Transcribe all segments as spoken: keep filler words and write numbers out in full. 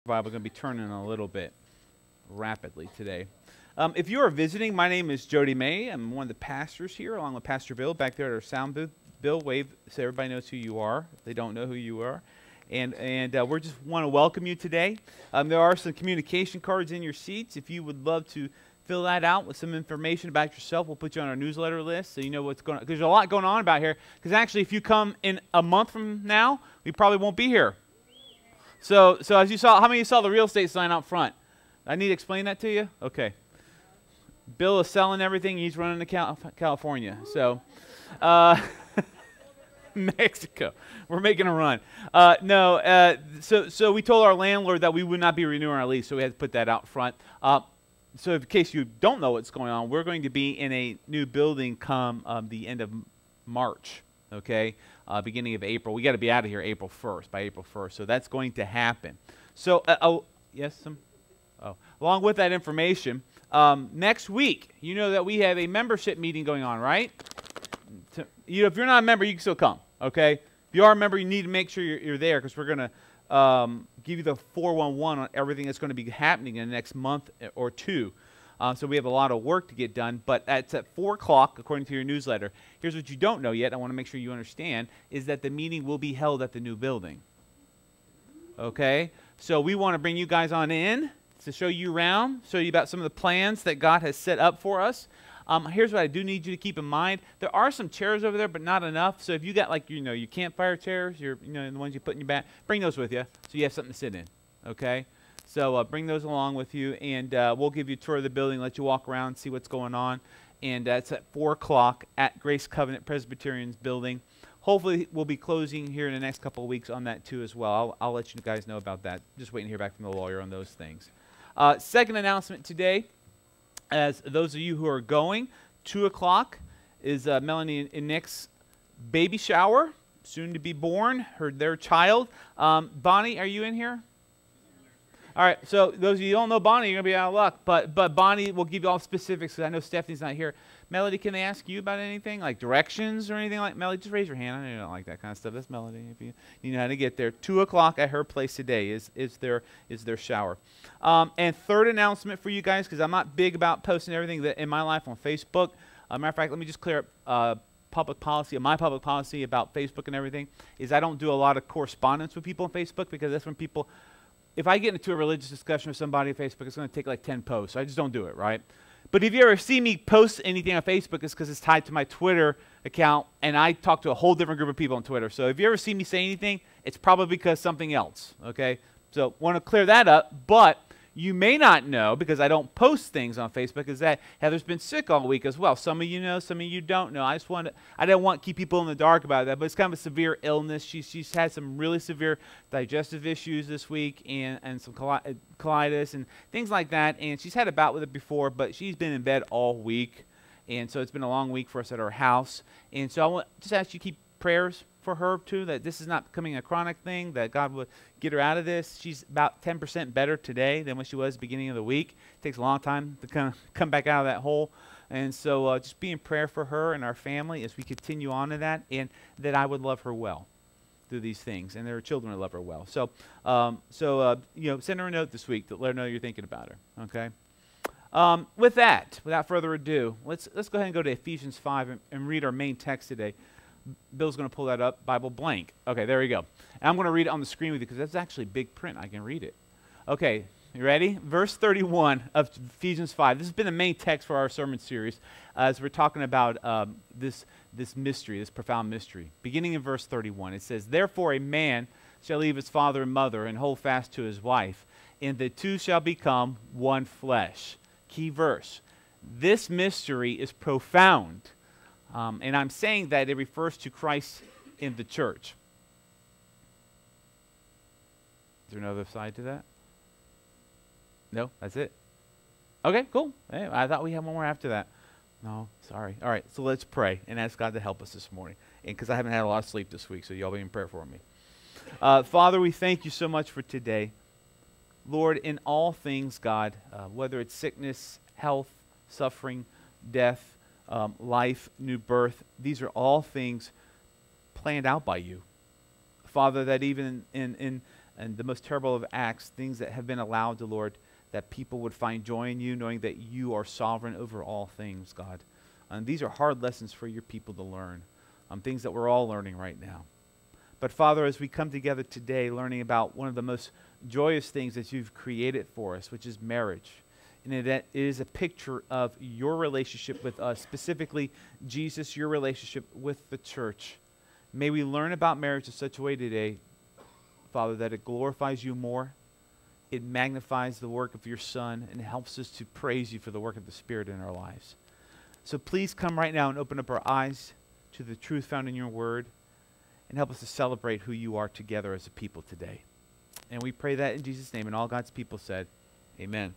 Bible going to be turning a little bit rapidly today. Um, if you are visiting, my name is Jody May. I'm one of the pastors here, along with Pastor Bill, back there at our sound booth. Bill, wave so everybody knows who you are, if they don't know who you are. And and uh, we just want to welcome you today. Um, there are some communication cards in your seats. If you would love to fill that out with some information about yourself, we'll put you on our newsletter list so you know what's going on. Because there's a lot going on about here. Because actually, if you come in a month from now, we probably won't be here. So, so as you saw, how many of you saw the real estate sign out front? I need to explain that to you? Okay. Bill is selling everything. He's running to Cal California. So, uh, Mexico. We're making a run. Uh, no, uh, so, so we told our landlord that we would not be renewing our lease, so we had to put that out front. Uh, so in case you don't know what's going on, we're going to be in a new building come um, the end of March, okay? Uh, beginning of April. We got to be out of here April first, by April first. So that's going to happen. So, uh, oh, yes, some, oh, along with that information, um, next week, you know that we have a membership meeting going on, right? To, you know, if you're not a member, you can still come, okay? If you are a member, you need to make sure you're, you're there because we're going to um, give you the four one one on everything that's going to be happening in the next month or two. Uh, so we have a lot of work to get done, but it's at four o'clock, according to your newsletter. Here's what you don't know yet, I want to make sure you understand, is that the meeting will be held at the new building. Okay? So we want to bring you guys on in to show you around, show you about some of the plans that God has set up for us. Um, here's what I do need you to keep in mind. There are some chairs over there, but not enough. So if you got, like, you know, your campfire chairs, your, you know, the ones you put in your back, bring those with you so you have something to sit in. Okay? So uh, bring those along with you, and uh, we'll give you a tour of the building, let you walk around, see what's going on. And uh, it's at four o'clock at Grace Covenant Presbyterian's building. Hopefully, we'll be closing here in the next couple of weeks on that, too, as well. I'll, I'll let you guys know about that. Just waiting to hear back from the lawyer on those things. Uh, second announcement today, as those of you who are going, two o'clock is uh, Melanie and Nick's baby shower, soon to be born, her, their child. Um, Bonnie, are you in here? All right, so those of you who don't know Bonnie, you're going to be out of luck. But but Bonnie will give you all specifics because I know Stephanie's not here. Melody, can they ask you about anything, like directions or anything like Melody? Just raise your hand. I know you don't like that kind of stuff. That's Melody. If you, you know how to get there. two o'clock at her place today is, is, their, is their shower. Um, and third announcement for you guys, because I'm not big about posting everything that in my life on Facebook. Uh, matter of fact, let me just clear up uh, public policy, my public policy about Facebook and everything, is I don't do a lot of correspondence with people on Facebook because that's when people... If I get into a religious discussion with somebody on Facebook, it's going to take like ten posts. So I just don't do it, right? But if you ever see me post anything on Facebook, it's because it's tied to my Twitter account, and I talk to a whole different group of people on Twitter. So if you ever see me say anything, it's probably because something else, okay? So want to clear that up, but you may not know, because I don't post things on Facebook, is that Heather's been sick all week as well. Some of you know, some of you don't know. I just want to, I didn't want to keep people in the dark about that, but it's kind of a severe illness. She's, she's had some really severe digestive issues this week and, and some coli colitis and things like that, and she's had a bout with it before, but she's been in bed all week, and so it's been a long week for us at our house. And so I want just ask you to keep prayers for her too, that this is not becoming a chronic thing, that God would get her out of this. She's about ten percent better today than when she was beginning of the week. It takes a long time to kind of come back out of that hole. And so uh, just be in prayer for her and our family as we continue on to that, and that I would love her well through these things, and their children would love her well. So, um, so uh, you know, send her a note this week to let her know you're thinking about her, okay? Um, with that, without further ado, let's, let's go ahead and go to Ephesians five and, and read our main text today. Bill's going to pull that up, Bible blank. Okay, there we go. And I'm going to read it on the screen with you because that's actually big print. I can read it. Okay, you ready? Verse thirty-one of Ephesians five. This has been the main text for our sermon series uh, as we're talking about um, this, this mystery, this profound mystery. Beginning in verse thirty-one, it says, "Therefore a man shall leave his father and mother and hold fast to his wife, and the two shall become one flesh." Key verse. This mystery is profound. Um, and I'm saying that it refers to Christ in the church. Is there another side to that? No, that's it. Okay, cool. Hey, I thought we had one more after that. No, sorry. All right, so let's pray and ask God to help us this morning. And because I haven't had a lot of sleep this week, so y'all be in prayer for me. Uh, Father, we thank you so much for today. Lord, in all things, God, uh, whether it's sickness, health, suffering, death, Um, life, new birth, these are all things planned out by you. Father, that even in, in, and the most terrible of acts, things that have been allowed, the Lord, that people would find joy in you, knowing that you are sovereign over all things, God. And these are hard lessons for your people to learn, um, things that we're all learning right now. But Father, as we come together today learning about one of the most joyous things that you've created for us, which is marriage, and it, it is a picture of your relationship with us, specifically, Jesus, your relationship with the church. May we learn about marriage in such a way today, Father, that it glorifies you more, it magnifies the work of your Son, and helps us to praise you for the work of the Spirit in our lives. So please come right now and open up our eyes to the truth found in your word, and help us to celebrate who you are together as a people today. And we pray that in Jesus' name, and all God's people said, amen.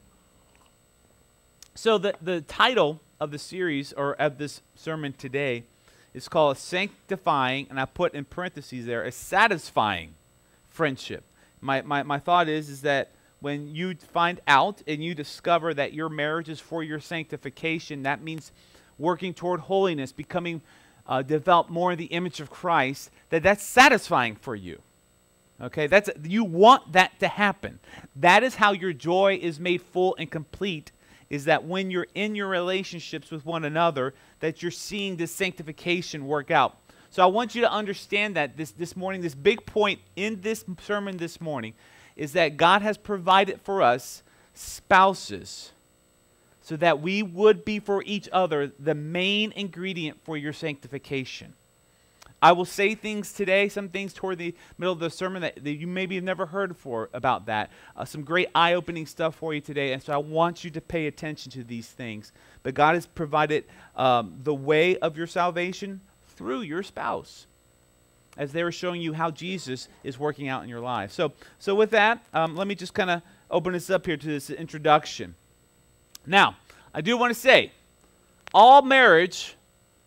So the, the title of the series, or of this sermon today, is called Sanctifying, and I put in parentheses there, a satisfying friendship. My, my, my thought is, is that when you find out and you discover that your marriage is for your sanctification, that means working toward holiness, becoming Uh, develop more in the image of Christ, that that's satisfying for you. Okay, that's you want that to happen. That is how your joy is made full and complete, is that when you're in your relationships with one another, that you're seeing this sanctification work out. So I want you to understand that this, this morning, this big point in this sermon this morning, is that God has provided for us spouses, so that we would be for each other the main ingredient for your sanctification. I will say things today, some things toward the middle of the sermon that, that you maybe have never heard before about that. Uh, some great eye-opening stuff for you today, and so I want you to pay attention to these things. But God has provided um, the way of your salvation through your spouse, as they were showing you how Jesus is working out in your life. So, so with that, um, let me just kind of open this up here to this introduction. Now, I do want to say, all marriage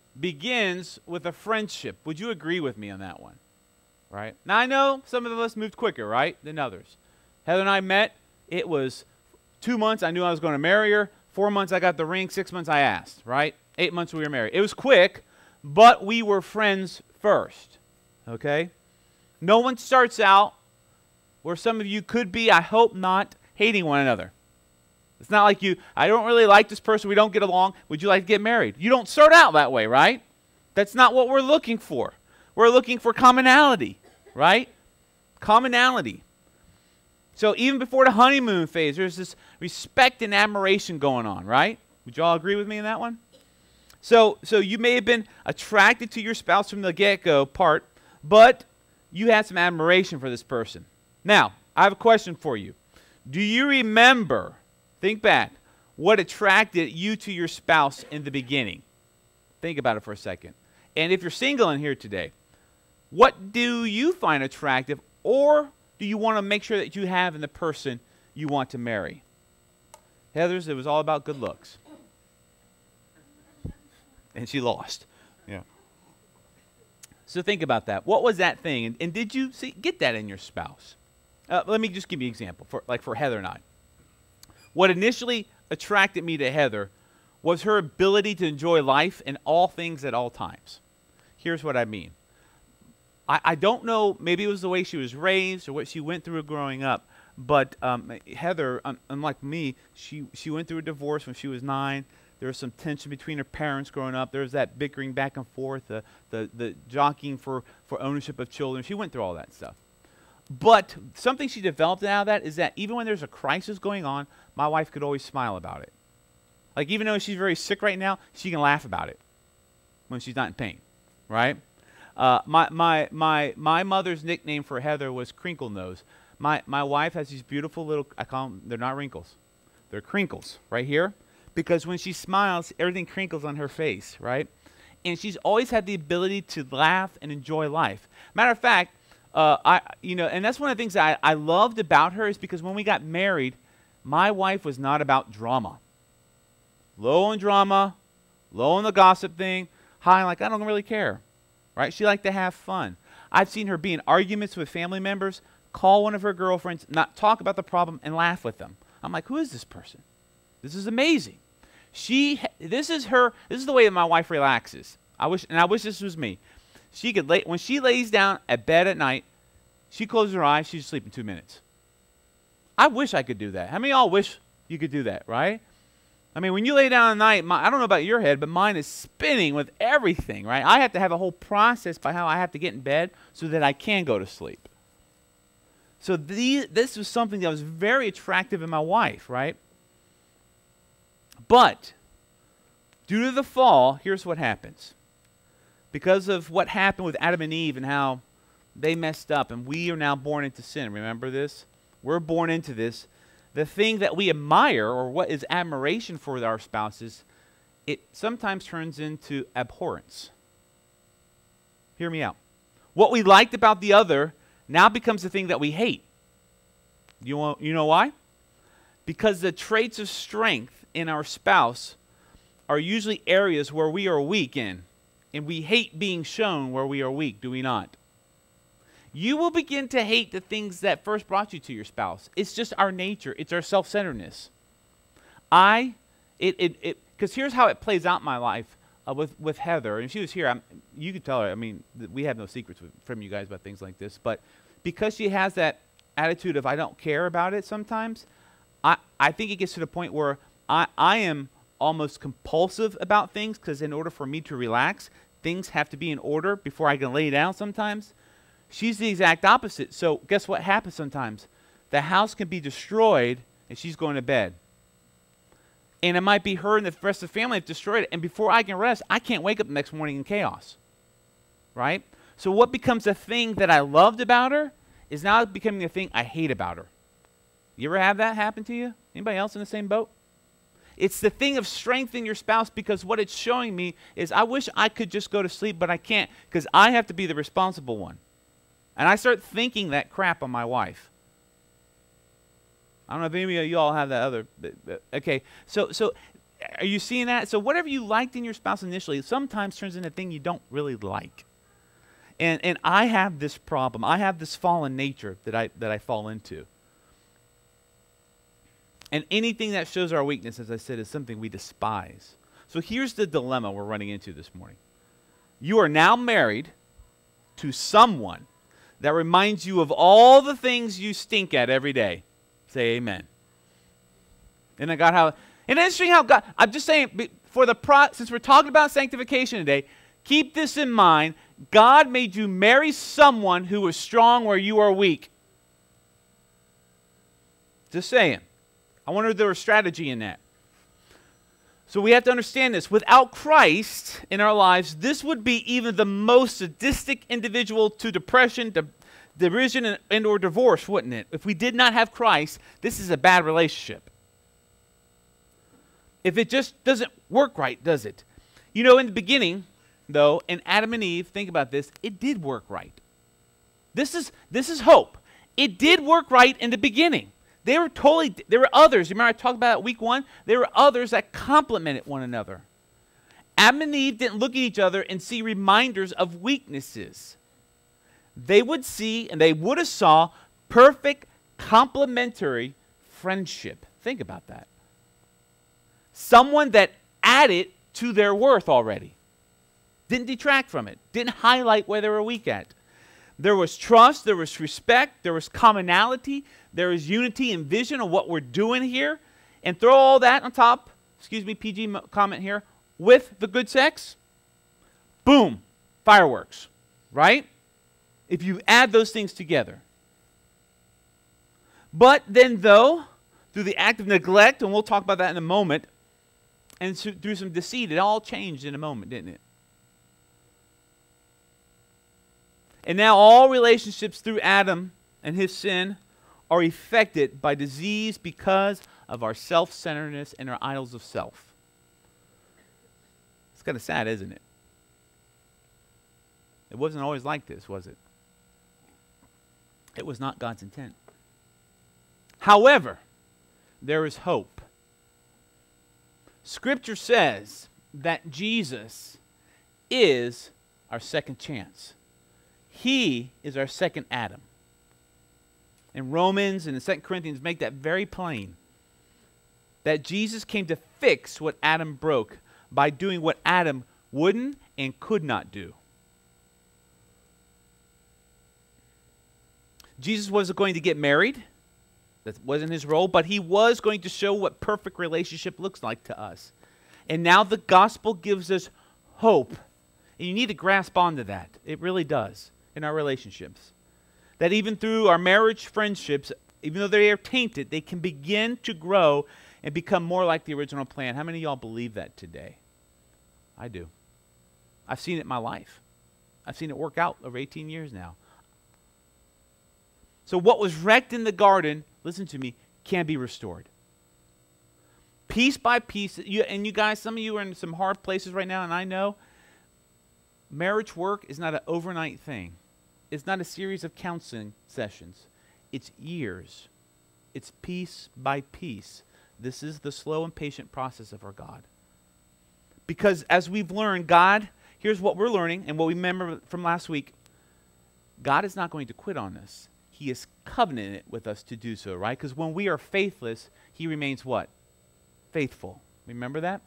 begins with a friendship. Would you agree with me on that one? Right? Now, I know some of us moved quicker, right, than others. Heather and I met. It was two months. I knew I was going to marry her. Four months, I got the ring. Six months, I asked, right? Eight months, we were married. It was quick, but we were friends first, okay? No one starts out where some of you could be, I hope not, hating one another. It's not like you, I don't really like this person, we don't get along, would you like to get married? You don't start out that way, right? That's not what we're looking for. We're looking for commonality, right? Commonality. So even before the honeymoon phase, there's this respect and admiration going on, right? Would you all agree with me in that one? So, so you may have been attracted to your spouse from the get-go part, but you had some admiration for this person. Now, I have a question for you. Do you remember, think back, what attracted you to your spouse in the beginning? Think about it for a second. And if you're single in here today, what do you find attractive, or do you want to make sure that you have in the person you want to marry? Heather's, it was all about good looks. And she lost. Yeah. So think about that. What was that thing? And, and did you see, get that in your spouse? Uh, let me just give you an example, for, like for Heather and I. What initially attracted me to Heather was her ability to enjoy life and all things at all times. Here's what I mean. I, I don't know, maybe it was the way she was raised or what she went through growing up, but um, Heather, un unlike me, she, she went through a divorce when she was nine. There was some tension between her parents growing up. There was that bickering back and forth, the, the, the jockeying for, for ownership of children. She went through all that stuff. But something she developed out of that is that even when there's a crisis going on, my wife could always smile about it. Like even though she's very sick right now, she can laugh about it when she's not in pain, right? Uh, my, my, my, my mother's nickname for Heather was Crinkle Nose. My, my wife has these beautiful little, I call them, they're not wrinkles. They're crinkles right here. Because when she smiles, everything crinkles on her face, right? And she's always had the ability to laugh and enjoy life. Matter of fact, uh, I, you know, and that's one of the things that I, I loved about her is because when we got married, my wife was not about drama. Low on drama, low on the gossip thing, high like, I don't really care, right? She liked to have fun. I've seen her be in arguments with family members, call one of her girlfriends, not talk about the problem, and laugh with them. I'm like, who is this person? This is amazing. She, this is her, this is the way that my wife relaxes. I wish, and I wish this was me. She could lay, when she lays down at bed at night, She closes her eyes, she's asleep in two minutes. I wish I could do that. How many of y'all wish you could do that, right? I mean, when you lay down at night, my, I don't know about your head, but mine is spinning with everything, right? I have to have a whole process by how I have to get in bed so that I can go to sleep. So these, this was something that was very attractive in my wife, right? But due to the fall, here's what happens. Because of what happened with Adam and Eve and how they messed up, and we are now born into sin. Remember this? We're born into this. The thing that we admire, or what is admiration for our spouses, it sometimes turns into abhorrence. Hear me out. What we liked about the other now becomes the thing that we hate. You, want, you know why? Because the traits of strength in our spouse are usually areas where we are weak in. And we hate being shown where we are weak, do we not? You will begin to hate the things that first brought you to your spouse. It's just our nature. It's our self-centeredness. I, it, it, it, because here's how it plays out in my life uh, with, with Heather. And if she was here, I'm, you could tell her, I mean, th- we have no secrets with, from you guys about things like this. But because she has that attitude of I don't care about it sometimes, I, I think it gets to the point where I, I am almost compulsive about things, because in order for me to relax, things have to be in order before I can lay down sometimes. She's the exact opposite. So guess what happens sometimes? The house can be destroyed and she's going to bed. And it might be her and the rest of the family have destroyed it. And before I can rest, I can't wake up the next morning in chaos. Right? So what becomes a thing that I loved about her is now becoming a thing I hate about her. You ever have that happen to you? Anybody else in the same boat? It's the thing of strength in your spouse, because what it's showing me is I wish I could just go to sleep, but I can't, because I have to be the responsible one. And I start thinking that crap on my wife. I don't know if any of you all have that other. But, but, okay, so so are you seeing that? So whatever you liked in your spouse initially sometimes turns into a thing you don't really like. And and I have this problem. I have this fallen nature that I that I fall into. And anything that shows our weakness, as I said, is something we despise. So here's the dilemma we're running into this morning. You are now married to someone that reminds you of all the things you stink at every day. Say amen. And I got how, and it's interesting how God, I'm just saying, for the pro, since we're talking about sanctification today, keep this in mind. God made you marry someone who is strong where you are weak. Just saying. I wonder if there was strategy in that. So we have to understand this. Without Christ in our lives, this would be even the most sadistic individual to depression, to derision, and, and or divorce, wouldn't it? If we did not have Christ, this is a bad relationship. If it just doesn't work right, does it? You know, in the beginning, though, in Adam and Eve, think about this, it did work right. This is, this is hope. It did work right in the beginning. They were totally, there were others. You remember I talked about it week one? There were others that complemented one another. Adam and Eve didn't look at each other and see reminders of weaknesses. They would see, and they would have saw, perfect complementary friendship. Think about that. Someone that added to their worth already. Didn't detract from it. Didn't highlight where they were weak at. There was trust, there was respect, there was commonality, there was unity and vision of what we're doing here. And throw all that on top, excuse me, P G comment here, with the good sex, boom, fireworks, right? If you add those things together. But then though, through the act of neglect, and we'll talk about that in a moment, and through some deceit, it all changed in a moment, didn't it? And now all relationships through Adam and his sin are affected by disease because of our self-centeredness and our idols of self. It's kind of sad, isn't it? It wasn't always like this, was it? It was not God's intent. However, there is hope. Scripture says that Jesus is our second chance. He is our second Adam. And Romans and the Second Corinthians make that very plain. That Jesus came to fix what Adam broke by doing what Adam wouldn't and could not do. Jesus wasn't going to get married. That wasn't his role, but he was going to show what perfect relationship looks like to us. And now the gospel gives us hope. And you need to grasp onto that. It really does in our relationships. That even through our marriage friendships, even though they are tainted, they can begin to grow and become more like the original plan. How many of y'all believe that today? I do. I've seen it in my life. I've seen it work out over eighteen years now. So what was wrecked in the garden, listen to me, can be restored. Piece by piece, you, and you guys, some of you are in some hard places right now, and I know marriage work is not an overnight thing. It's not a series of counseling sessions. It's years. It's piece by piece. This is the slow and patient process of our God. Because as we've learned, God, here's what we're learning, and what we remember from last week, God is not going to quit on us. He is covenanted with us to do so, right? Because when we are faithless, he remains what? Faithful. Remember that?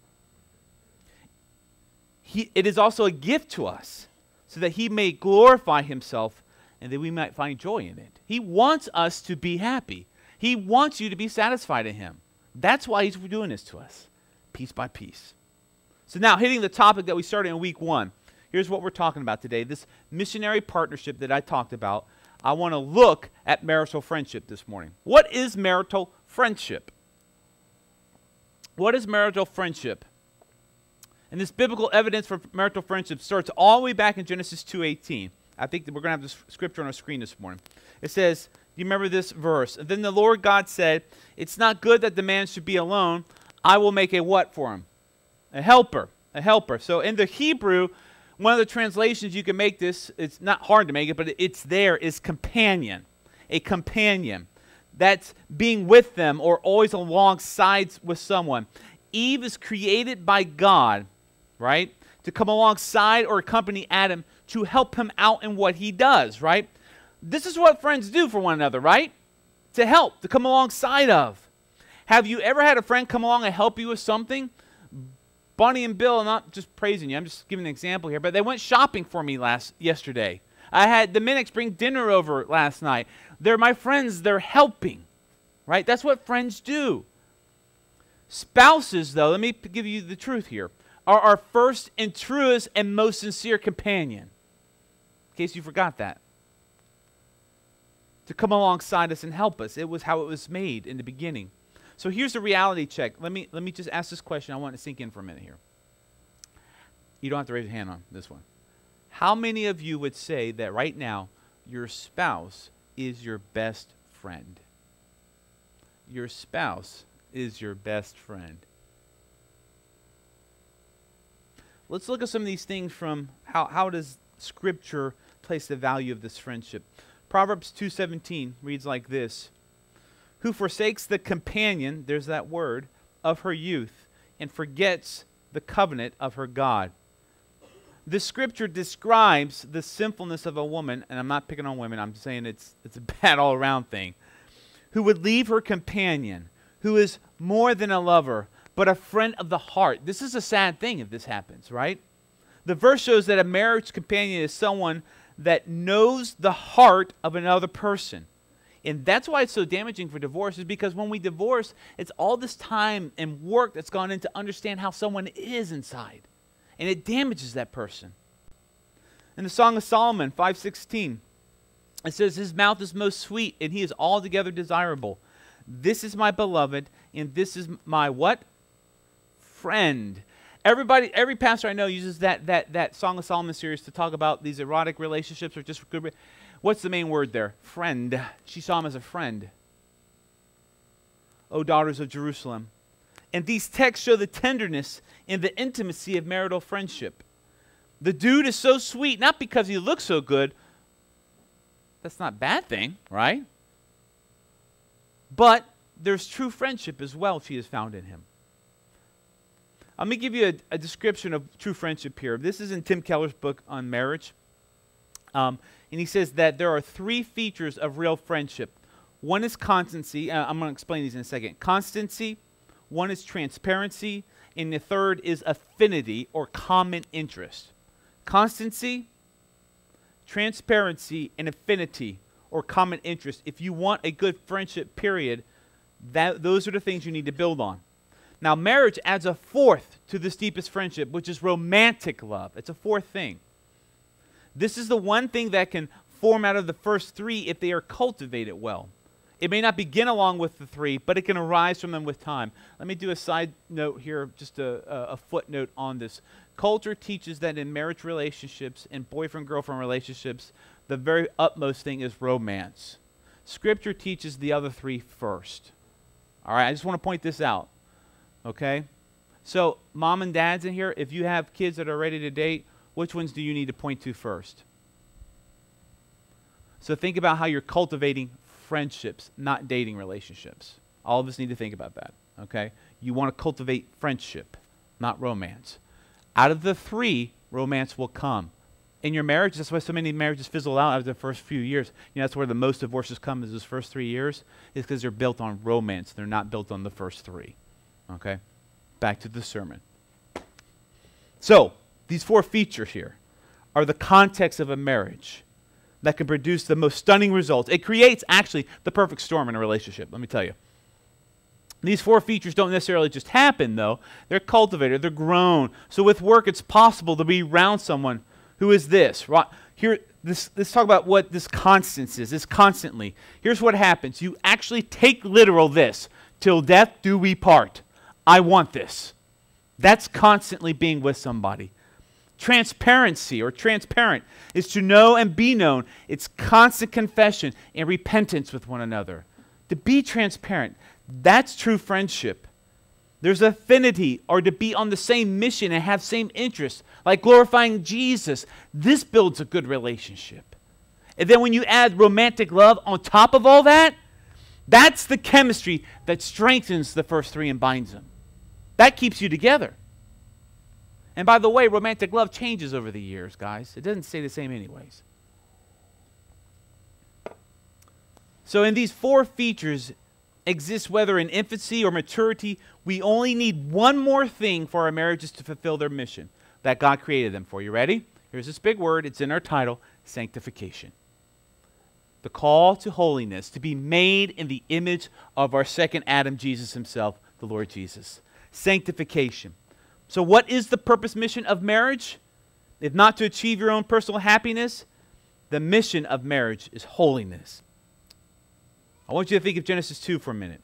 He, it is also a gift to us so that he may glorify himself and that we might find joy in it. He wants us to be happy. He wants you to be satisfied in him. That's why he's doing this to us, piece by piece. So now, hitting the topic that we started in week one, here's what we're talking about today. This missionary partnership that I talked about, I want to look at marital friendship this morning. What is marital friendship? What is marital friendship? And this biblical evidence for marital friendship starts all the way back in Genesis two eighteen. I think that we're going to have this scripture on our screen this morning. It says, do you remember this verse? And then the Lord God said, it's not good that the man should be alone. I will make a what for him? A helper. A helper. So in the Hebrew, one of the translations you can make this, it's not hard to make it, but it's there, is companion. A companion. That's being with them or always alongside with someone. Eve is created by God, right, to come alongside or accompany Adam to help him out in what he does, right? This is what friends do for one another, right? To help, to come alongside of. Have you ever had a friend come along and help you with something? Bonnie and Bill, I'm not just praising you, I'm just giving an example here, but they went shopping for me last yesterday. I had the Minnix bring dinner over last night. They're my friends, they're helping, right? That's what friends do. Spouses, though, let me give you the truth here, are our first and truest and most sincere companion. In case you forgot that. To come alongside us and help us. It was how it was made in the beginning. So here's a reality check. Let me, let me just ask this question. I want to sink in for a minute here. You don't have to raise your hand on this one. How many of you would say that right now your spouse is your best friend? Your spouse is your best friend. Let's look at some of these things from how, how does Scripture place the value of this friendship. Proverbs two seventeen reads like this. Who forsakes the companion, there's that word, of her youth, and forgets the covenant of her God. This scripture describes the sinfulness of a woman, and I'm not picking on women, I'm saying it's, it's a bad all-around thing, who would leave her companion, who is more than a lover, but a friend of the heart. This is a sad thing if this happens, right? The verse shows that a marriage companion is someone that knows the heart of another person. And that's why it's so damaging for divorce, is because when we divorce, it's all this time and work that's gone into understand how someone is inside. And it damages that person. In the Song of Solomon, five sixteen, it says, his mouth is most sweet, and he is altogether desirable. This is my beloved, and this is my what? Friend. Everybody, every pastor I know uses that, that, that Song of Solomon series to talk about these erotic relationships or just good. What's the main word there? Friend. She saw him as a friend. O daughters of Jerusalem. And these texts show the tenderness and the intimacy of marital friendship. The dude is so sweet, not because he looks so good. That's not a bad thing, right? But there's true friendship as well she has found in him. Let me give you a, a description of true friendship here. This is in Tim Keller's book on marriage. Um, and he says that there are three features of real friendship. One is constancy. Uh, I'm going to explain these in a second. Constancy. One is transparency. And the third is affinity or common interest. Constancy, transparency, and affinity or common interest. If you want a good friendship, period, that, those are the things you need to build on. Now, marriage adds a fourth to this deepest friendship, which is romantic love. It's a fourth thing. This is the one thing that can form out of the first three if they are cultivated well. It may not begin along with the three, but it can arise from them with time. Let me do a side note here, just a, a, a footnote on this. Culture teaches that in marriage relationships and boyfriend-girlfriend relationships, the very utmost thing is romance. Scripture teaches the other three first. All right, I just want to point this out. Okay? So, mom and dads in here, if you have kids that are ready to date, which ones do you need to point to first? So think about how you're cultivating friendships, not dating relationships. All of us need to think about that. Okay? You want to cultivate friendship, not romance. Out of the three, romance will come. In your marriage, that's why so many marriages fizzle out after the first few years. You know, that's where the most divorces come is those first three years. Is because they're built on romance. They're not built on the first three. Okay? Back to the sermon. So, these four features here are the context of a marriage that can produce the most stunning results. It creates, actually, the perfect storm in a relationship, let me tell you. These four features don't necessarily just happen, though. They're cultivated. They're grown. So with work, it's possible to be around someone who is this. Right? Here, this, let's talk about what this constance is. This constantly. Here's what happens. You actually take literal this. Till death do we part. I want this. That's constantly being with somebody. Transparency or transparent is to know and be known. It's constant confession and repentance with one another. To be transparent, that's true friendship. There's affinity or to be on the same mission and have same interests, like glorifying Jesus. This builds a good relationship. And then when you add romantic love on top of all that, that's the chemistry that strengthens the first three and binds them. That keeps you together. And by the way, romantic love changes over the years, guys. It doesn't stay the same anyways. So in these four features exist whether in infancy or maturity, we only need one more thing for our marriages to fulfill their mission that God created them for. You ready? Here's this big word. It's in our title, sanctification. The call to holiness, to be made in the image of our second Adam, Jesus himself, the Lord Jesus. Sanctification. So what is the purpose mission of marriage? If not to achieve your own personal happiness, the mission of marriage is holiness. I want you to think of Genesis two for a minute.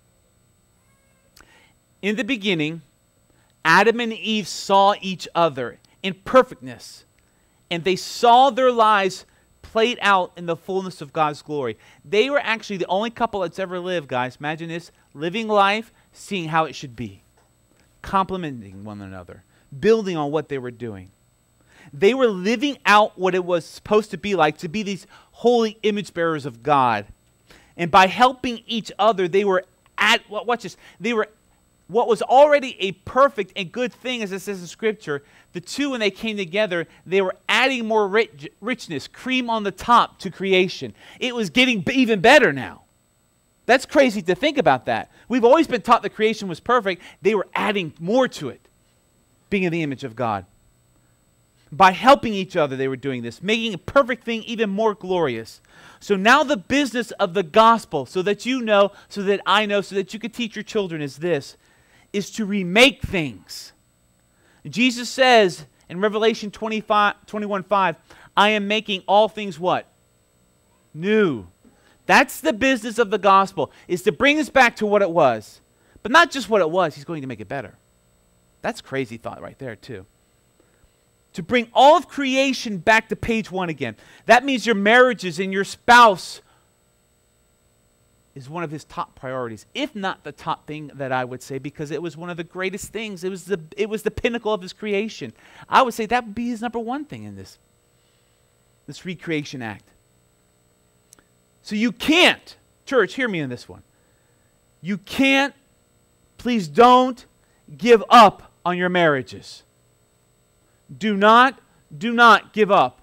In the beginning, Adam and Eve saw each other in perfectness, and they saw their lives played out in the fullness of God's glory. They were actually the only couple that's ever lived, guys. Imagine this, living life, seeing how it should be, complementing one another, building on what they were doing. They were living out what it was supposed to be like, to be these holy image bearers of God. And by helping each other, they were at, watch this, they were, what was already a perfect and good thing, as it says in Scripture, the two, when they came together, they were adding more rich, richness, cream on the top to creation. It was getting even better now. That's crazy to think about that. We've always been taught that creation was perfect. They were adding more to it, being in the image of God. By helping each other, they were doing this, making a perfect thing even more glorious. So now the business of the gospel, so that you know, so that I know, so that you could teach your children is this, is to remake things. Jesus says in Revelation twenty-five, twenty-one five, I am making all things what? New. That's the business of the gospel, is to bring us back to what it was. But not just what it was, he's going to make it better. That's crazy thought right there too. To bring all of creation back to page one again. That means your marriages and your spouse is one of his top priorities, if not the top thing that I would say, because it was one of the greatest things. It was the, it was the pinnacle of his creation. I would say that would be his number one thing in this, this recreation act. So you can't, church, hear me in this one. You can't, please don't give up on your marriages. Do not, do not give up.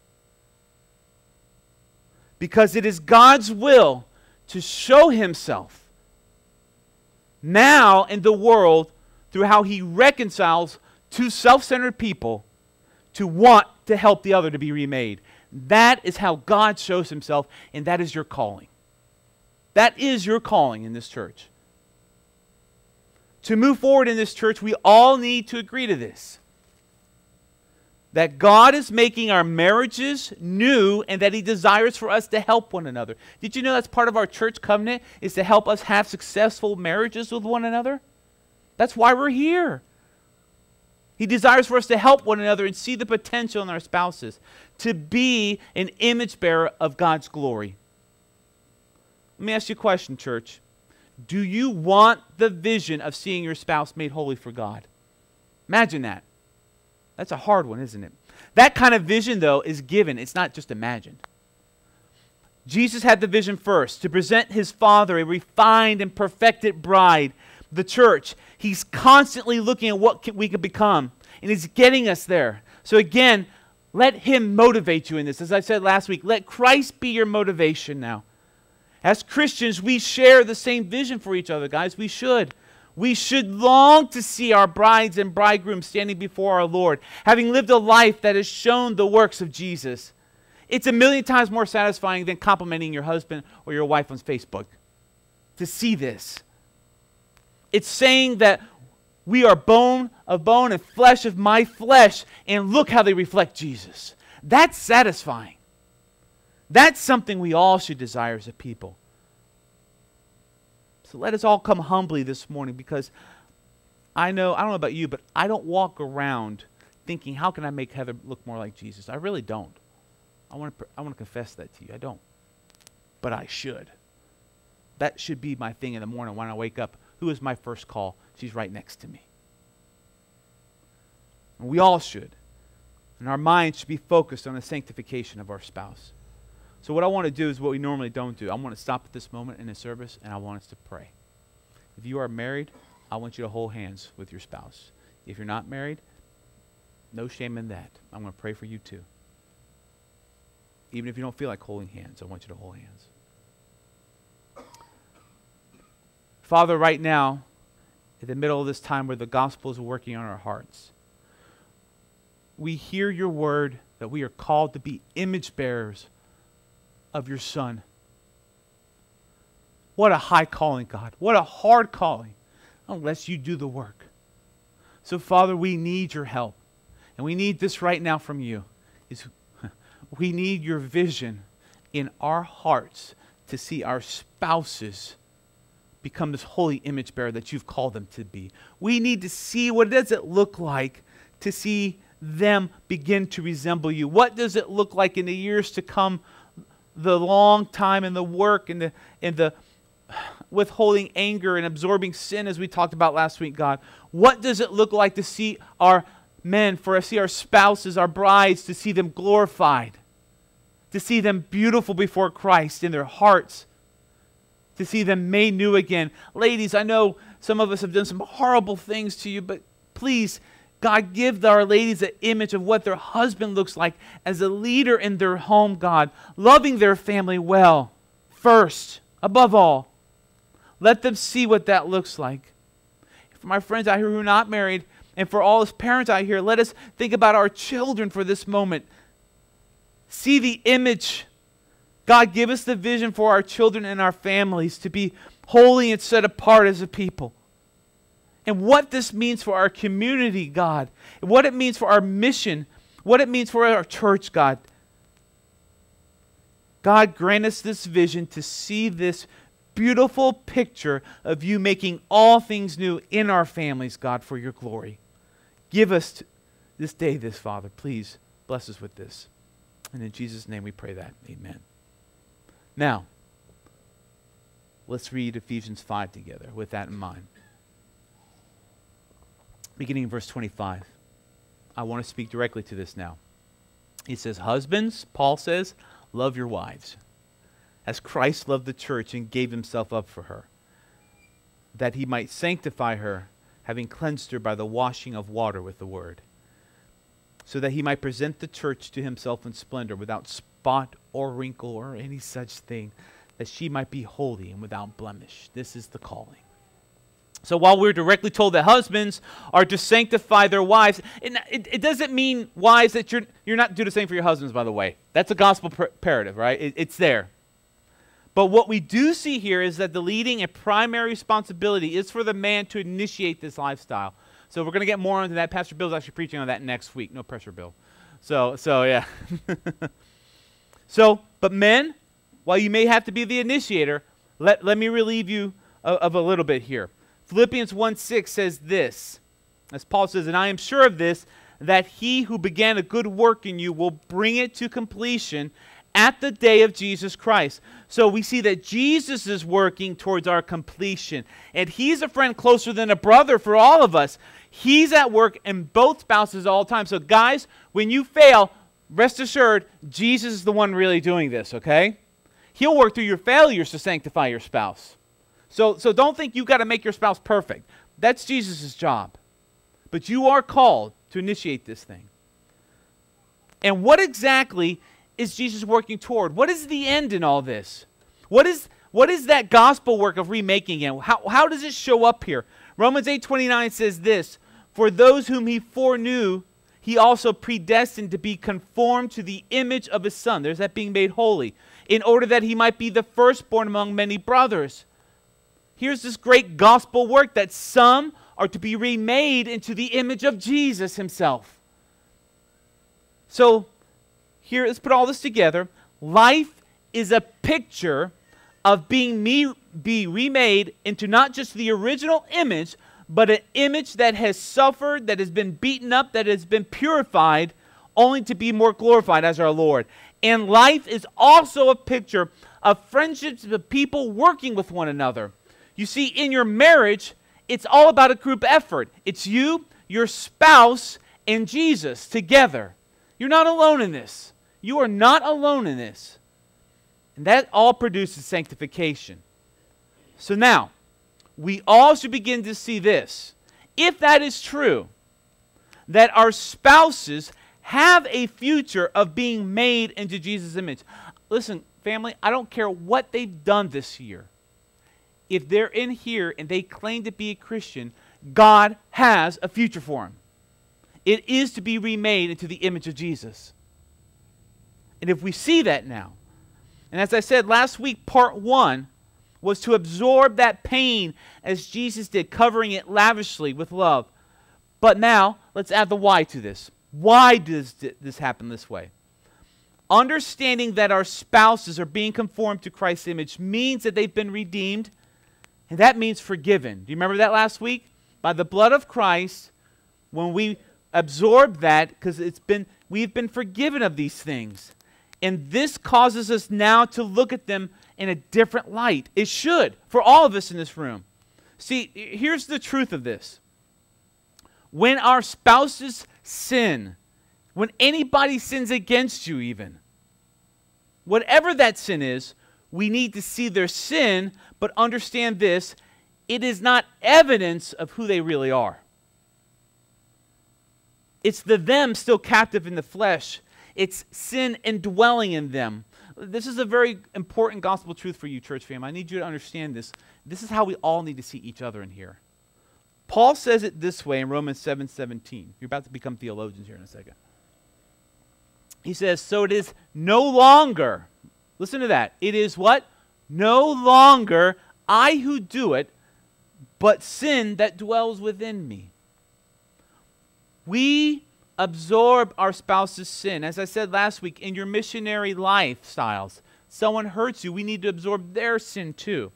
Because it is God's will to show himself now in the world through how he reconciles two self-centered people to want to help the other to be remade. That is how God shows himself, and that is your calling. That is your calling in this church. To move forward in this church, we all need to agree to this. That God is making our marriages new and that he desires for us to help one another. Did you know that's part of our church covenant, is to help us have successful marriages with one another? That's why we're here. He desires for us to help one another and see the potential in our spouses, to be an image bearer of God's glory. Let me ask you a question, church. Do you want the vision of seeing your spouse made holy for God? Imagine that. That's a hard one, isn't it? That kind of vision, though, is given. It's not just imagined. Jesus had the vision first, to present his Father a refined and perfected bride, the church. He's constantly looking at what can, we can become, and he's getting us there. So again, let him motivate you in this. As I said last week, let Christ be your motivation now. As Christians, we share the same vision for each other, guys. We should. We should long to see our brides and bridegrooms standing before our Lord, having lived a life that has shown the works of Jesus. It's a million times more satisfying than complimenting your husband or your wife on Facebook. To see this. It's saying that we are bone of bone and flesh of my flesh, and look how they reflect Jesus. That's satisfying. That's something we all should desire as a people. So let us all come humbly this morning, because I know, I don't know about you, but I don't walk around thinking, how can I make Heather look more like Jesus? I really don't. I want to I want to confess that to you. I don't. But I should. That should be my thing in the morning when I wake up. Who is my first call? She's right next to me. And we all should. And our minds should be focused on the sanctification of our spouse. So what I want to do is what we normally don't do. I want to stop at this moment in the service, and I want us to pray. If you are married, I want you to hold hands with your spouse. If you're not married, no shame in that. I'm going to pray for you too. Even if you don't feel like holding hands, I want you to hold hands. Father, right now, in the middle of this time where the gospel is working on our hearts, we hear your word that we are called to be image bearers of your Son. What a high calling, God. What a hard calling, unless you do the work. So, Father, we need your help. And we need this right now from you. Is we need your vision in our hearts to see our spouses become this holy image bearer that you've called them to be. We need to see what does it look like to see them begin to resemble you. What does it look like in the years to come, the long time and the work and the and the withholding anger and absorbing sin, as we talked about last week, God? What does it look like to see our men, for us, see our spouses, our brides, to see them glorified, to see them beautiful before Christ in their hearts, to see them made new again? Ladies, I know some of us have done some horrible things to you, but please, God, give our ladies an image of what their husband looks like as a leader in their home, God, loving their family well first, above all. Let them see what that looks like. For my friends out here who are not married, and for all us parents out here, let us think about our children for this moment. See the image. God, give us the vision for our children and our families to be holy and set apart as a people. And what this means for our community, God. What it means for our mission. What it means for our church, God. God, grant us this vision to see this beautiful picture of you making all things new in our families, God, for your glory. Give us this day this, Father. Please bless us with this. And in Jesus' name we pray that. Amen. Now, let's read Ephesians five together with that in mind. Beginning in verse twenty-five. I want to speak directly to this now. He says, husbands, Paul says, love your wives, as Christ loved the church and gave himself up for her, that he might sanctify her, having cleansed her by the washing of water with the word, so that he might present the church to himself in splendor, without spot or wrinkle or any such thing, that she might be holy and without blemish. This is the calling. So while we're directly told that husbands are to sanctify their wives, it, it, it doesn't mean, wives, that you're, you're not to do the same for your husbands, by the way. That's a gospel imperative, right? It, it's there. But what we do see here is that the leading and primary responsibility is for the man to initiate this lifestyle. So we're going to get more into that. Pastor Bill's actually preaching on that next week. No pressure, Bill. So, so yeah. So, but men, while you may have to be the initiator, let, let me relieve you of, of a little bit here. Philippians one six says this, as Paul says, and I am sure of this, that he who began a good work in you will bring it to completion at the day of Jesus Christ. So we see that Jesus is working towards our completion. And he's a friend closer than a brother for all of us. He's at work in both spouses all the time. So guys, when you fail, rest assured, Jesus is the one really doing this, okay? He'll work through your failures to sanctify your spouse. So, so don't think you've got to make your spouse perfect. That's Jesus' job. But you are called to initiate this thing. And what exactly is Jesus working toward? What is the end in all this? What is, what is that gospel work of remaking it? How, how does it show up here? Romans eight twenty-nine says this, for those whom he foreknew, he also predestined to be conformed to the image of his Son. There's that being made holy, in order that he might be the firstborn among many brothers. Here's this great gospel work that some are to be remade into the image of Jesus himself. So, here, let's put all this together. Life is a picture of being me, be remade into not just the original image, but an image that has suffered, that has been beaten up, that has been purified, only to be more glorified as our Lord. And life is also a picture of friendships of people working with one another. You see, in your marriage, it's all about a group effort. It's you, your spouse, and Jesus together. You're not alone in this. You are not alone in this. And that all produces sanctification. So now, we all should begin to see this. If that is true, that our spouses have a future of being made into Jesus' image. Listen, family, I don't care what they've done this year. If they're in here and they claim to be a Christian, God has a future for them. It is to be remade into the image of Jesus. And if we see that now, and as I said last week, part one was to absorb that pain as Jesus did, covering it lavishly with love. But now, let's add the why to this. Why does this happen this way? Understanding that our spouses are being conformed to Christ's image means that they've been redeemed, and that means forgiven. Do you remember that last week? By the blood of Christ, when we absorb that, because it's been, we've been forgiven of these things. And this causes us now to look at them in a different light. It should, for all of us in this room. See, here's the truth of this. When our spouses sin, when anybody sins against you even, whatever that sin is, we need to see their sin, but understand this, it is not evidence of who they really are. It's the them still captive in the flesh. It's sin indwelling in them. This is a very important gospel truth for you, church fam. I need you to understand this. This is how we all need to see each other in here. Paul says it this way in Romans seven seventeen. You're about to become theologians here in a second. He says, so it is no longer, listen to that, it is what? No longer I who do it, but sin that dwells within me. We absorb our spouse's sin. As I said last week, in your missionary lifestyles, someone hurts you, we need to absorb their sin too.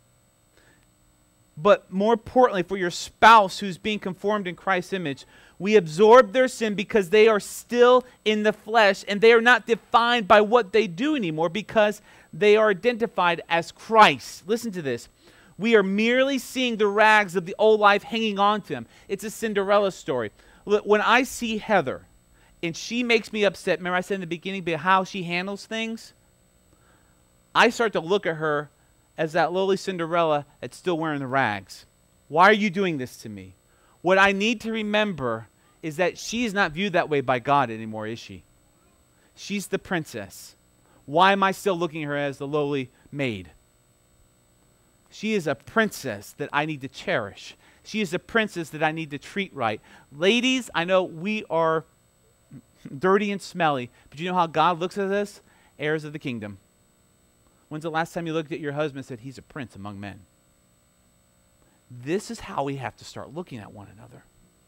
But more importantly, for your spouse who's being conformed in Christ's image, we absorb their sin because they are still in the flesh and they are not defined by what they do anymore because they are identified as Christ. Listen to this. We are merely seeing the rags of the old life hanging on to them. It's a Cinderella story. When I see Heather and she makes me upset, remember I said in the beginning about how she handles things? I start to look at her as that lowly Cinderella that's still wearing the rags. Why are you doing this to me? What I need to remember is that she is not viewed that way by God anymore, is she? She's the princess. Why am I still looking at her as the lowly maid? She is a princess that I need to cherish. She is a princess that I need to treat right. Ladies, I know we are dirty and smelly, but you know how God looks at us? Heirs of the kingdom. When's the last time you looked at your husband and said, he's a prince among men? This is how we have to start looking at one another.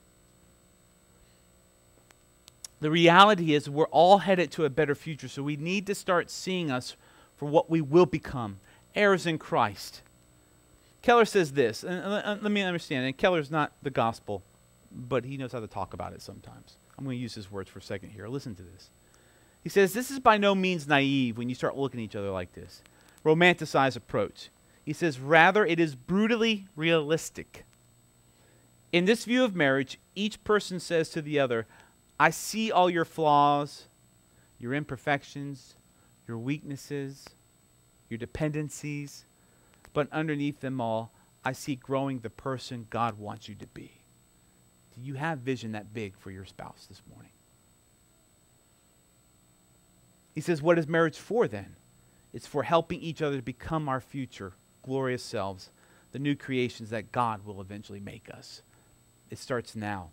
The reality is we're all headed to a better future, so we need to start seeing us for what we will become, heirs in Christ. Keller says this, and let me understand, and Keller's not the gospel, but he knows how to talk about it sometimes. I'm going to use his words for a second here. Listen to this. He says, this is by no means naive when you start looking at each other like this. Romanticized approach. He says, rather, it is brutally realistic. In this view of marriage, each person says to the other, I see all your flaws, your imperfections, your weaknesses, your dependencies, but underneath them all, I see growing the person God wants you to be. Do you have vision that big for your spouse this morning? He says, what is marriage for then? It's for helping each other to become our future glorious selves, the new creations that God will eventually make us. It starts now.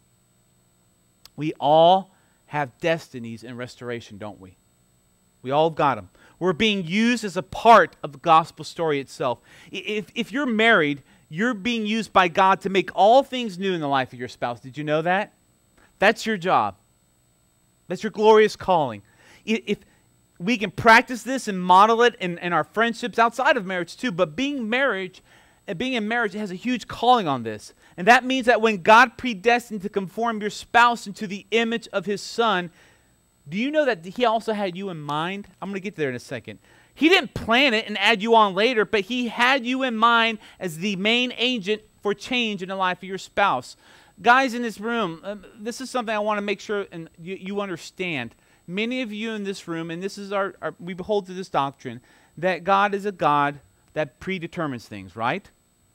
We all have destinies in restoration, don't we? We all got them. We're being used as a part of the gospel story itself. If, if you're married, you're being used by God to make all things new in the life of your spouse. Did you know that? That's your job. That's your glorious calling. If we can practice this and model it in, in our friendships outside of marriage too, but being marriage, and being in marriage has a huge calling on this. And that means that when God predestined to conform your spouse into the image of his son, do you know that he also had you in mind? I'm going to get there in a second. He didn't plan it and add you on later, but he had you in mind as the main agent for change in the life of your spouse. Guys in this room, um, this is something I want to make sure and you, you understand. Many of you in this room, and this is our, our, we hold to this doctrine, that God is a God that predetermines things, right?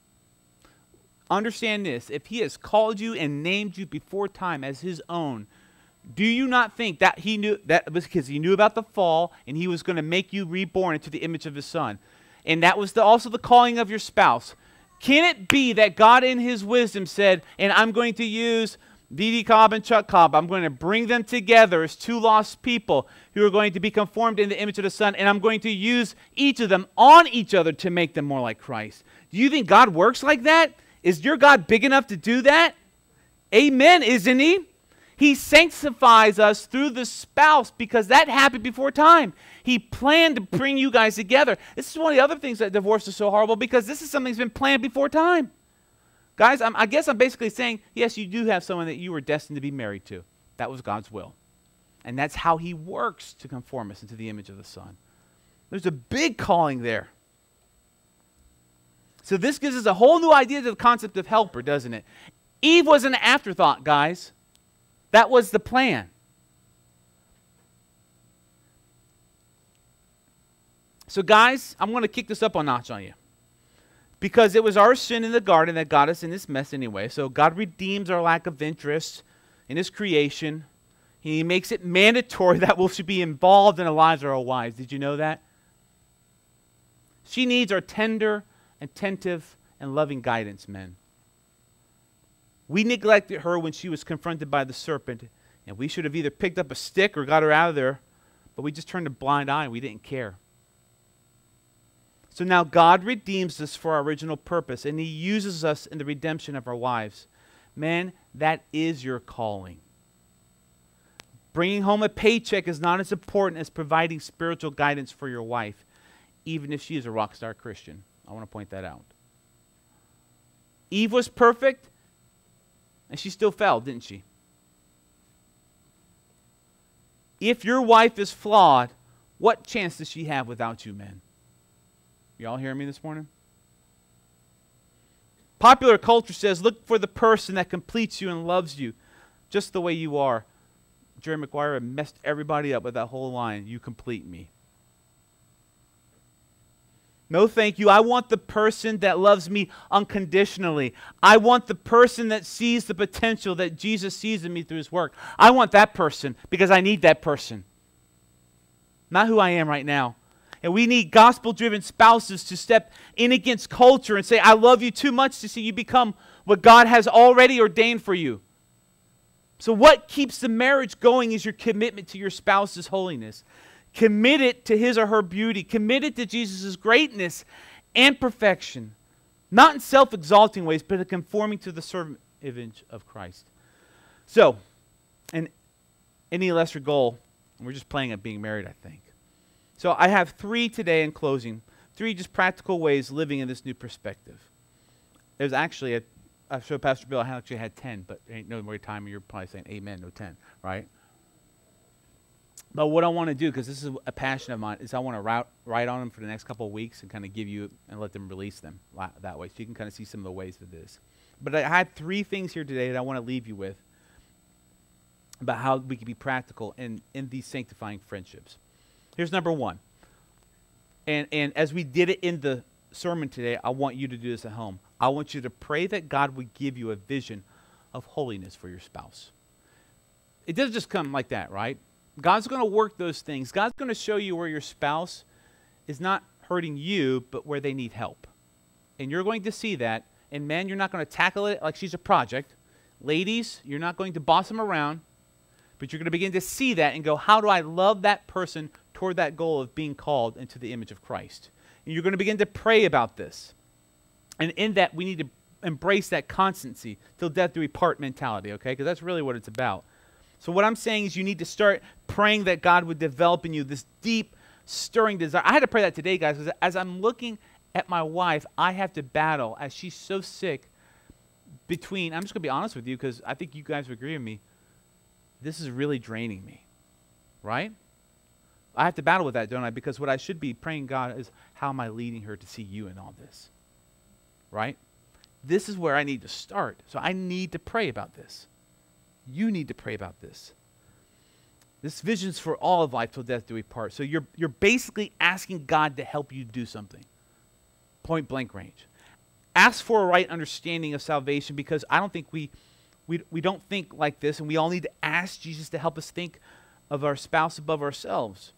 Understand this. If he has called you and named you before time as his own, do you not think that he knew, that was because he knew about the fall and he was going to make you reborn into the image of his son? And that was the, also the calling of your spouse. Can it be that God in his wisdom said, and I'm going to use Dee Dee Cobb and Chuck Cobb, I'm going to bring them together as two lost people who are going to be conformed in the image of the Son, and I'm going to use each of them on each other to make them more like Christ? Do you think God works like that? Is your God big enough to do that? Amen, isn't he? He sanctifies us through the spouse because that happened before time. He planned to bring you guys together. This is one of the other things that divorce is so horrible, because this is something that's been planned before time. Guys, I'm, I guess I'm basically saying, yes, you do have someone that you were destined to be married to. That was God's will. And that's how he works to conform us into the image of the Son. There's a big calling there. So this gives us a whole new idea to the concept of helper, doesn't it? Eve was an afterthought, guys. That was the plan. So guys, I'm going to kick this up a notch on you. Because it was our sin in the garden that got us in this mess anyway. So God redeems our lack of interest in his creation. He makes it mandatory that we should be involved in the lives of our wives. Did you know that? She needs our tender, attentive, and loving guidance, men. We neglected her when she was confronted by the serpent, and we should have either picked up a stick or got her out of there, but we just turned a blind eye and we didn't care. So now God redeems us for our original purpose, and he uses us in the redemption of our wives. Men, that is your calling. Bringing home a paycheck is not as important as providing spiritual guidance for your wife, even if she is a rock star Christian. I want to point that out. Eve was perfect, and she still fell, didn't she? If your wife is flawed, what chance does she have without you, men? You all hearing me this morning? Popular culture says, look for the person that completes you and loves you just the way you are. Jerry Maguire messed everybody up with that whole line, you complete me. No, thank you. I want the person that loves me unconditionally. I want the person that sees the potential that Jesus sees in me through his work. I want that person because I need that person. Not who I am right now. And we need gospel-driven spouses to step in against culture and say, I love you too much to see you become what God has already ordained for you. So what keeps the marriage going is your commitment to your spouse's holiness. Committed to his or her beauty. Committed to Jesus' greatness and perfection. Not in self-exalting ways, but in conforming to the servant image of Christ. So, and any lesser goal, we're just playing at being married, I think. So I have three today in closing. Three just practical ways living in this new perspective. There's actually, a, I showed Pastor Bill, I actually had ten, but there ain't no more time, you're probably saying amen, no ten, right? But what I want to do, because this is a passion of mine, is I want to route, write on them for the next couple of weeks and kind of give you and let them release them that way, so you can kind of see some of the ways of this. But I had three things here today that I want to leave you with about how we can be practical in, in these sanctifying friendships. Here's number one. And, and as we did it in the sermon today, I want you to do this at home. I want you to pray that God would give you a vision of holiness for your spouse. It doesn't just come like that, right? God's going to work those things. God's going to show you where your spouse is not hurting you, but where they need help. And you're going to see that. And men, you're not going to tackle it like she's a project. Ladies, you're not going to boss them around, but you're going to begin to see that and go, how do I love that person toward that goal of being called into the image of Christ? And you're going to begin to pray about this. And in that, we need to embrace that constancy, till death do we part mentality, okay? Because that's really what it's about. So what I'm saying is you need to start praying that God would develop in you this deep, stirring desire. I had to pray that today, guys, because as I'm looking at my wife, I have to battle as she's so sick between, I'm just going to be honest with you because I think you guys would agree with me, this is really draining me, right? I have to battle with that, don't I? Because what I should be praying God is, how am I leading her to see you in all this, right? This is where I need to start. So I need to pray about this. You need to pray about this. This vision's for all of life till death do we part. So you're, you're basically asking God to help you do something. Point blank range. Ask for a right understanding of salvation, because I don't think we, we, we don't think like this, and we all need to ask Jesus to help us think of our spouse above ourselves.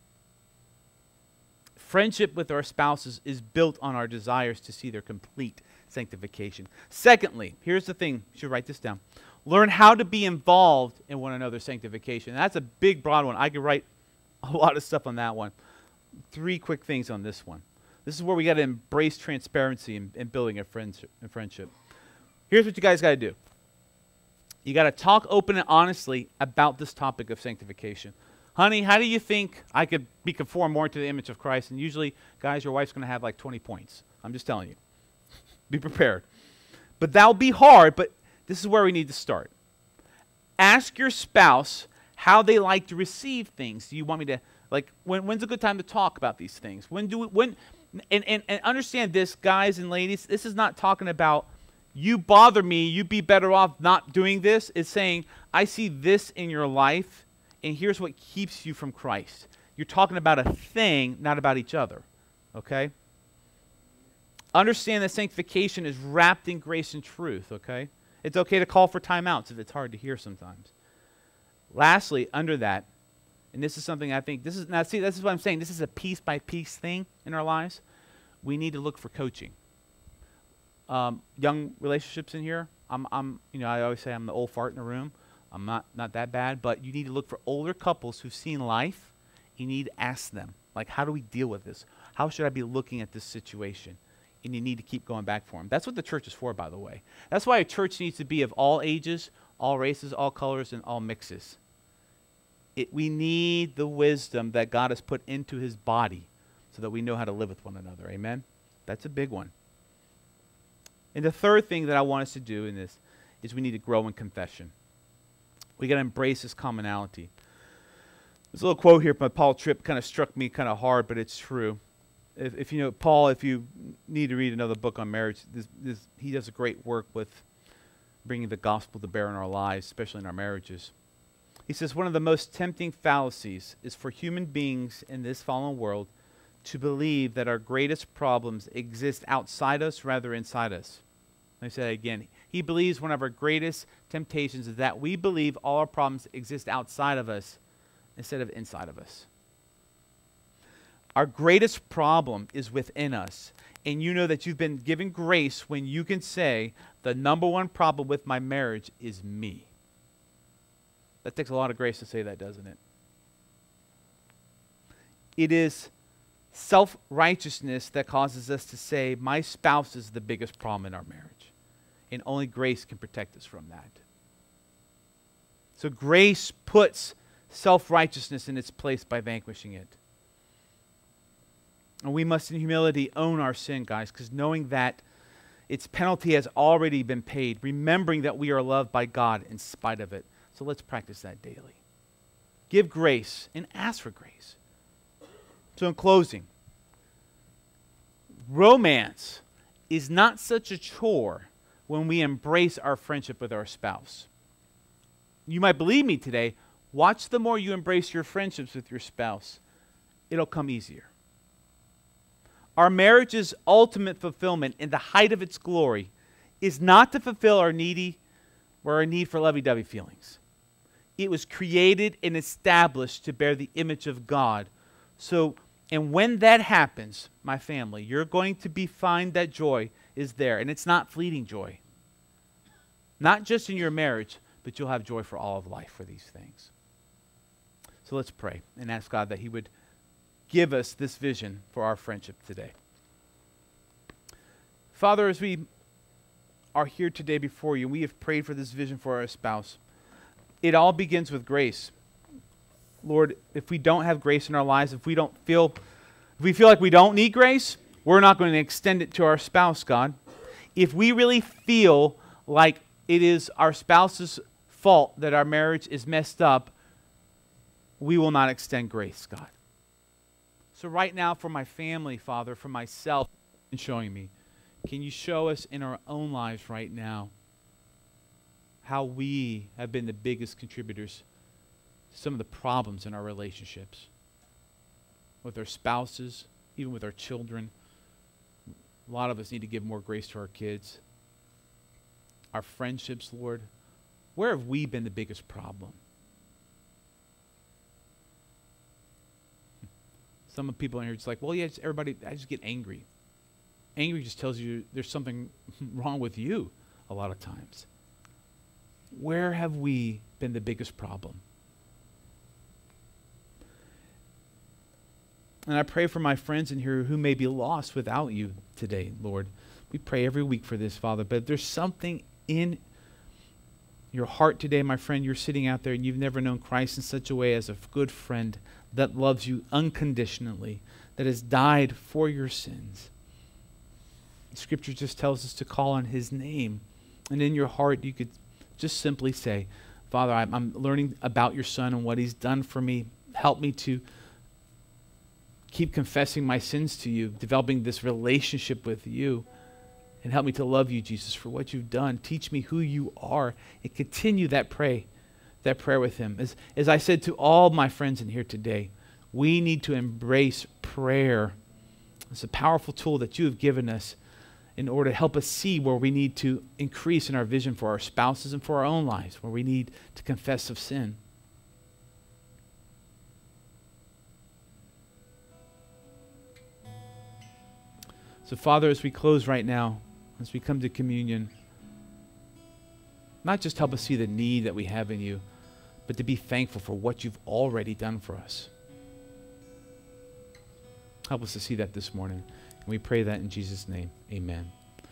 Friendship with our spouses is built on our desires to see their complete sanctification. Secondly, here's the thing, you should write this down. Learn how to be involved in one another's sanctification. And that's a big, broad one. I could write a lot of stuff on that one. Three quick things on this one. This is where we got to embrace transparency in, in building a friendship, a friendship. Here's what you guys got to do. You got to talk open and honestly about this topic of sanctification. Honey, how do you think I could be conformed more to the image of Christ? And usually, guys, your wife's going to have like twenty points. I'm just telling you. Be prepared. But that'll be hard, but this is where we need to start. Ask your spouse how they like to receive things. Do you want me to, like, when, when's a good time to talk about these things? When do we, when, and, and, and understand this, guys and ladies, this is not talking about you bother me, you'd be better off not doing this. It's saying, I see this in your life, and here's what keeps you from Christ. You're talking about a thing, not about each other, okay? Understand that sanctification is wrapped in grace and truth, okay? It's okay to call for timeouts if it's hard to hear sometimes. Lastly, under that, and this is something I think, this is, now see, this is what I'm saying, this is a piece-by-piece thing in our lives. We need to look for coaching. Um, young relationships in here, I'm, I'm, you know, I always say I'm the old fart in the room. I'm not, not that bad, but you need to look for older couples who've seen life. You need to ask them, like, how do we deal with this? How should I be looking at this situation? And you need to keep going back for them. That's what the church is for, by the way. That's why a church needs to be of all ages, all races, all colors, and all mixes. It, we need the wisdom that God has put into his body so that we know how to live with one another. Amen? That's a big one. And the third thing that I want us to do in this is we need to grow in confession. We got to embrace this commonality. There's a little quote here by Paul Tripp, kind of struck me kind of hard, but it's true. If, if you know Paul, if you need to read another book on marriage, this, this, he does a great work with bringing the gospel to bear in our lives, especially in our marriages. He says, one of the most tempting fallacies is for human beings in this fallen world to believe that our greatest problems exist outside us rather than inside us. Let me say that again. He believes one of our greatest temptations is that we believe all our problems exist outside of us instead of inside of us. Our greatest problem is within us. And you know that you've been given grace when you can say, the number one problem with my marriage is me. That takes a lot of grace to say that, doesn't it? It is self-righteousness that causes us to say, my spouse is the biggest problem in our marriage. And only grace can protect us from that. So grace puts self-righteousness in its place by vanquishing it. And we must in humility own our sin, guys, because knowing that its penalty has already been paid, remembering that we are loved by God in spite of it. So let's practice that daily. Give grace and ask for grace. So in closing, romance is not such a chore when we embrace our friendship with our spouse. You might believe me today. Watch the more you embrace your friendships with your spouse, it'll come easier. Our marriage's ultimate fulfillment in the height of its glory is not to fulfill our needy or our need for lovey-dovey feelings. It was created and established to bear the image of God. So, and when that happens, my family, you're going to be find that joy is there. And it's not fleeting joy. Not just in your marriage, but you'll have joy for all of life for these things. So let's pray and ask God that He would give us this vision for our friendship today. Father, as we are here today before you, we have prayed for this vision for our spouse. It all begins with grace. Lord, if we don't have grace in our lives, if we don't feel, if we feel like we don't need grace, we're not going to extend it to our spouse, God. If we really feel like it is our spouse's fault that our marriage is messed up, we will not extend grace, God. So right now for my family, Father, for myself, and showing me, can you show us in our own lives right now how we have been the biggest contributors to some of the problems in our relationships with our spouses, even with our children. A lot of us need to give more grace to our kids. Our friendships, Lord, where have we been the biggest problem? Some of the people in here are just like, well, yeah, it's everybody, I just get angry. Angry just tells you there's something wrong with you a lot of times. Where have we been the biggest problem? And I pray for my friends in here who may be lost without you today, Lord. We pray every week for this, Father. But if there's something in your heart today, my friend, you're sitting out there and you've never known Christ in such a way as a good friend that loves you unconditionally, that has died for your sins. Scripture just tells us to call on His name. And in your heart, you could just simply say, Father, I'm, I'm learning about your Son and what He's done for me. Help me to keep confessing my sins to you, developing this relationship with you, and help me to love you, Jesus, for what you've done. Teach me who you are, and continue that pray, that prayer with Him. As, as I said to all my friends in here today, we need to embrace prayer. It's a powerful tool that you have given us in order to help us see where we need to increase in our vision for our spouses and for our own lives, where we need to confess of sin. So, Father, as we close right now, as we come to communion, not just help us see the need that we have in you, but to be thankful for what you've already done for us. Help us to see that this morning. And we pray that in Jesus' name. Amen.